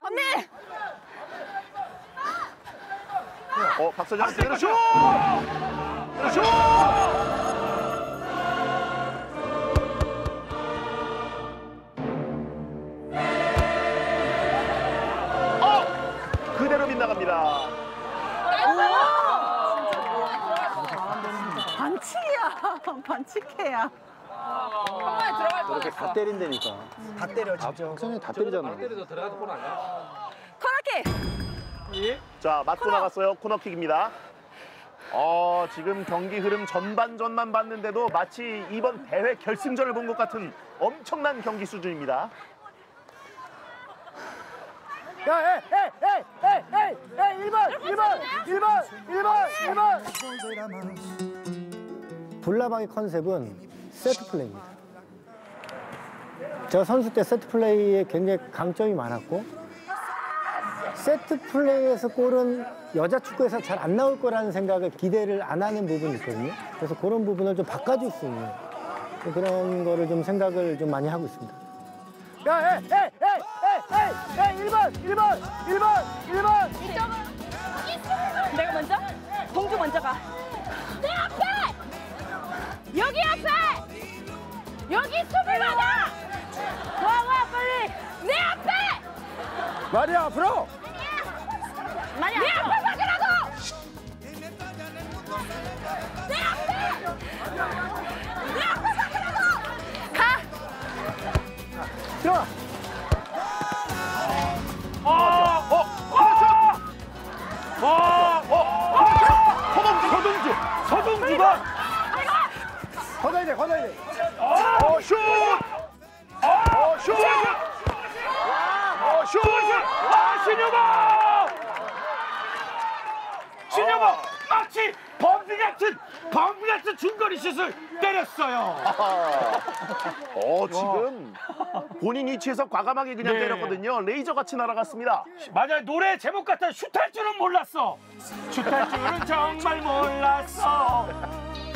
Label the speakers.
Speaker 1: 언니!
Speaker 2: 박서장 제대로 슛! 슛! 그대로 빗나갑니다.
Speaker 1: 반칙이야. 반칙해야.
Speaker 3: 한 번에 들어갈 뻔.
Speaker 4: 저렇게 다 때린다니까.
Speaker 5: 다 때려 진짜.
Speaker 4: 박성현 다 때리잖아.
Speaker 3: 들어가도 골 아니야?
Speaker 1: 코너킥!
Speaker 2: 자, 맞고 나갔어요. 코너킥입니다. 지금 경기 흐름 전반전만 봤는데도 마치 이번 대회 결승전을 본 것 같은 엄청난 경기 수준입니다.
Speaker 5: 야, 에이, 1번. 볼라방의 컨셉은 세트 플레이입니다. 제가 선수 때 세트 플레이에 굉장히 강점이 많았고 세트 플레이에서 골은 여자 축구에서 잘 안 나올 거라는 생각을 기대를 안 하는 부분이 있거든요. 그래서 그런 부분을 좀 바꿔줄 수 있는 그런 거를 좀 생각을 좀 많이 하고 있습니다. 야, 에이, 1번.
Speaker 1: 내가 먼저? 동주 먼저 가. 내 앞에! 여기 앞에! 여기 수비 받아! 와, 빨리! 내 앞에!
Speaker 5: 마리아 앞으로.
Speaker 1: 마리아, 내 앞에 박으라고! 내 앞에! 내 앞에 박으라고! 가!
Speaker 5: 들어와.
Speaker 2: 서동주가
Speaker 5: 걷어야 돼.
Speaker 2: 슛!
Speaker 6: 신영아 마치 범비 같은 중거리 슛을 때렸어요.
Speaker 2: 지금 본인 위치에서 과감하게 그냥
Speaker 6: 네.
Speaker 2: 때렸거든요. 레이저같이 날아갔습니다.
Speaker 6: 맞아요. 노래 제목 같은 슛할 줄은 몰랐어. 슛할 줄은 정말 몰랐어.